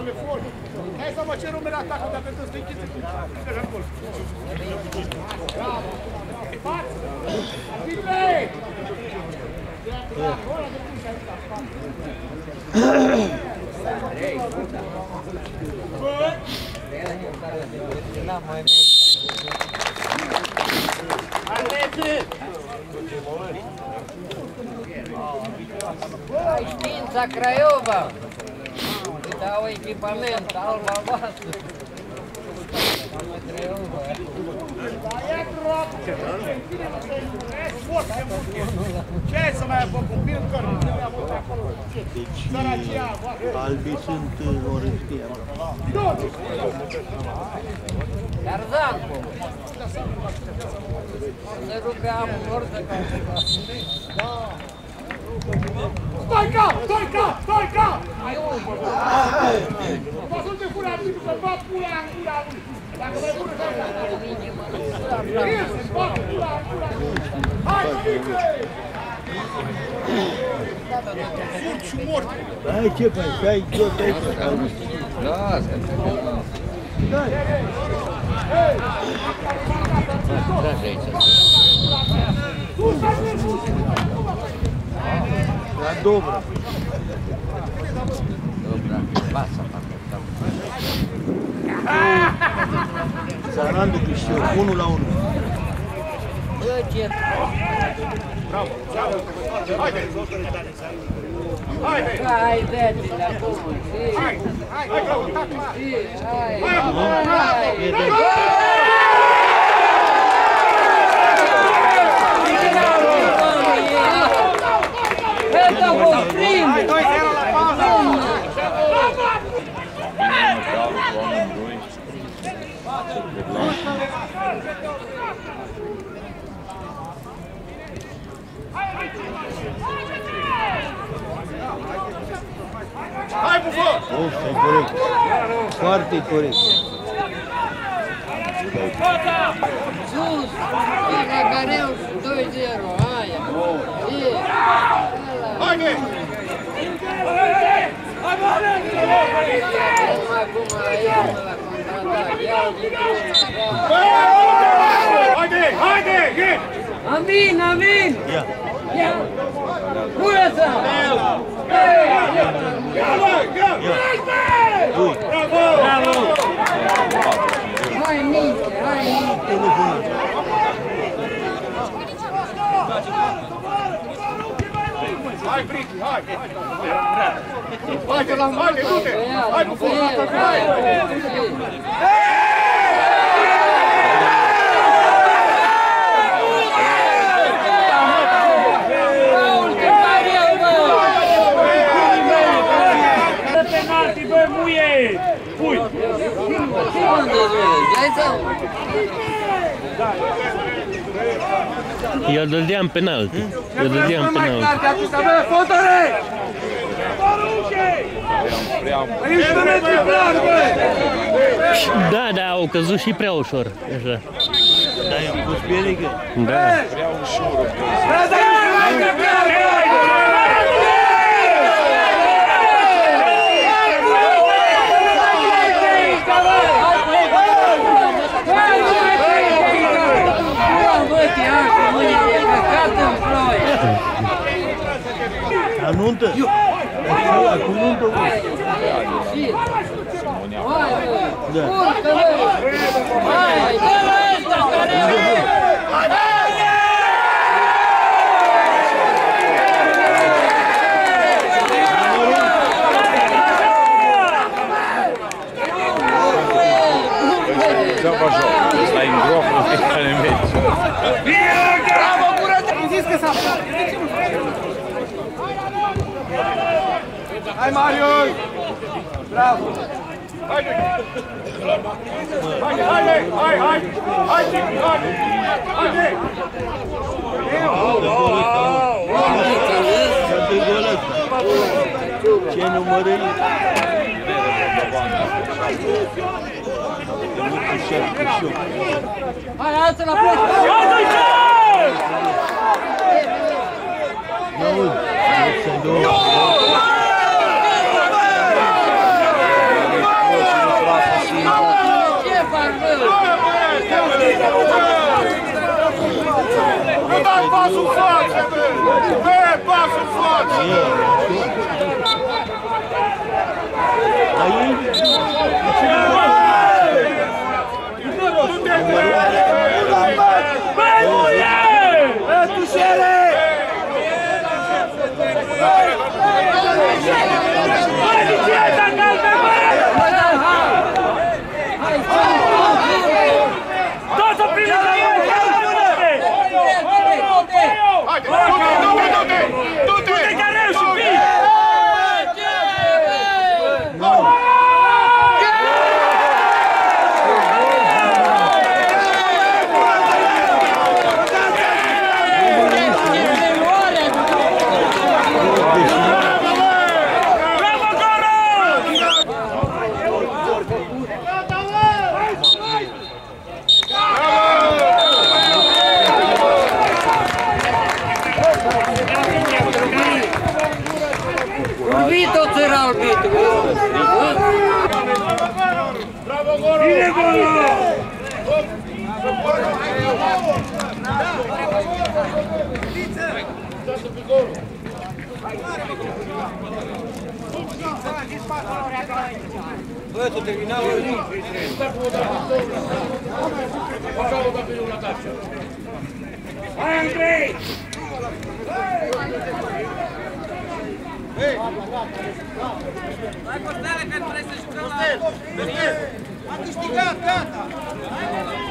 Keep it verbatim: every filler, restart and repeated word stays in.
Hai să mă cer numele atacul, dacă tu să-i închizi. Să-i acolo. Bravo! Față! Bine! Ai știința Craiova! Îi dau echipament, alb-albastru. Craiova. Ce ai să mai apuc un pic cără? Deci albii sunt oranjii. Tarzancu! Se rugăm oricum ca Stoica! Stoica! Stoica! Vă sunt de fura lui, să fac pula în gura lui! Dacă mai pune să fac! Iese, fac pula în gura lui! Hai, Mănițe! Furt și mort! Hai, ce faci? Hai, tot aici! Lasă! Dai! Lasă aici! La Dobra! Dobra, lasă! Zarandu câștigă, unul la unul. Băget! Bravo! Haide! Haide! Haide-te la acum! Hai! Hai! Hai, Claudiu! Hai! Hai! Это был прим! Hai, doi zero la pauză! Hai, Bufon! Of, e corect. Foarte corect. Sus! E Gagareu doi zero, aia! Haide! Haide! Haide! Haide! Amin, amin! Ia! Ia! Curăță! Ia, băi! Ia! Dui! Bravo! Bravo! Hai, Nice! Hai, Nice! Hai, Frichi, hai! Haide, haide, du-te! Hai, Bufon! Hai! Penalti, bă, muie! Pui! Unde vezi? Hai să... Eu dădeam penalti. Eu dădeam penalti. Da, da, au căzut și prea ușor. Așa. Da, i-am pus pielică. Da. Prea ușor. La nuntă? Acum nuntă, bă. Da. Degeaba joc. Ăsta e îngroapă în fiecare meci. Bravo, curăță! Am zis că s-a... Hai, Marius! Bravo! Haide! Haide, haide! Hai, hai! Hai, Cipi, haide! Haide! Ce gol ăsta? Ce numărări? Hai, alță la plec! Ia uite, să-i două. Urvito c'era Urvito. Bravo Goro! Bine, Goro! Hai, Andrei! Hai Costele că trebuie să jucăm la... A câștigat, gata!